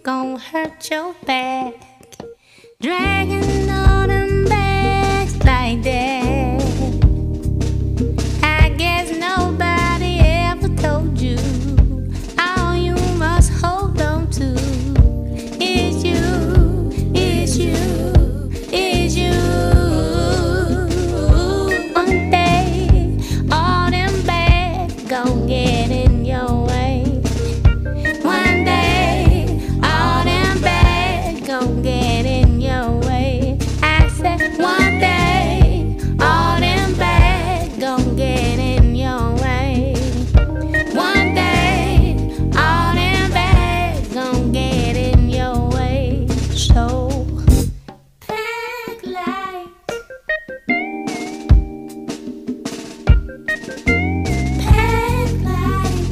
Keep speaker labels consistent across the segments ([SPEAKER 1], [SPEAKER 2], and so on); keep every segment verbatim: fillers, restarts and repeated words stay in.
[SPEAKER 1] gon' hurt your back, dragging all them bags like that. I guess nobody ever told you all you must hold on to is you, is you, is you. One day all them bags gon' get in your way. One day all them bags gon' get in your way. I said one day all them bags gon' get in your way. One day all them bags gon' get in your way. So pack light, pack light,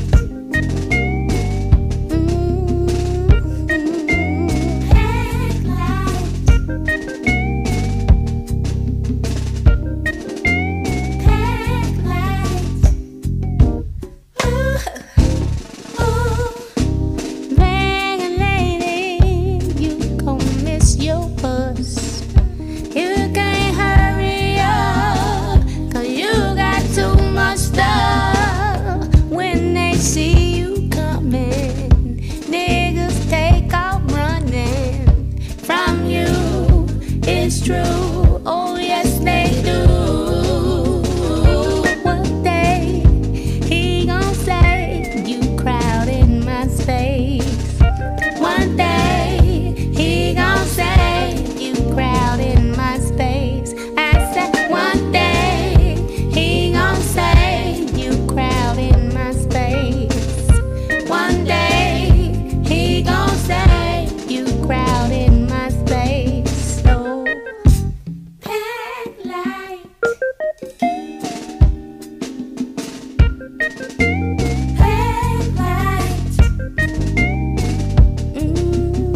[SPEAKER 1] mm-hmm. Pack light, pack light. Ooh, ooh. Dragon lady, you gon' miss your bus. You can't hurry up, 'cause you got too much stuff. When they see you coming, niggas take off running from you. It's true, oh yes they do. One day he gon' say you crowding my space. One day he gon' say you crowding my space. I said one day he gon' say you crowding my space. One day he gon' say you crowding my space. So pack light, pack light, mm-hmm.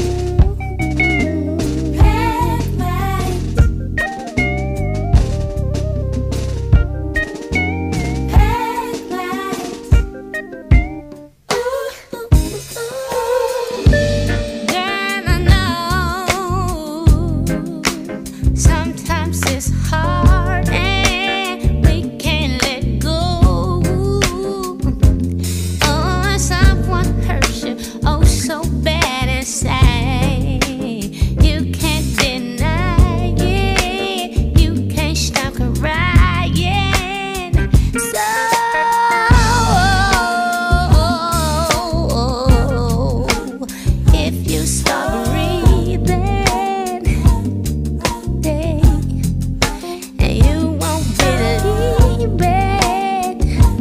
[SPEAKER 1] Pack light, pack light. Ooh, ooh, ooh. Girl, I know sometimes it's hard and we can't let go. Oh, when someone hurts you, oh so bad inside, you can't deny it, you can't stop crying. So if you stop breathing, and you won't believe it,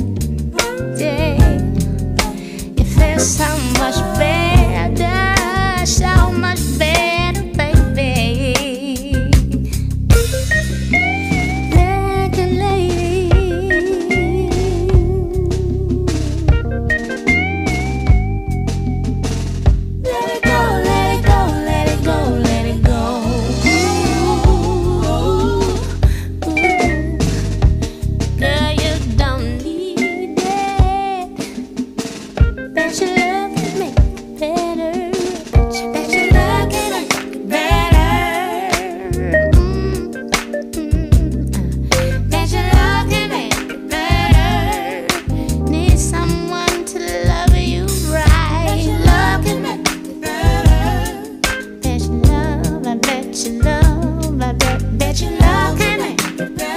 [SPEAKER 1] it feels so much better, so much better, baby. Like a lady, let it go, let it go, let it go, let it go. Ooh, ooh. Girl, you don't need it. Bet your love can make it better. Bet your, bet your love can make it better. Mm-hmm. Bet your love can make it better. Need someone to love you right. Bet your love can make it better. Bet your love, I bet your love, I bet, bet your love can make it better.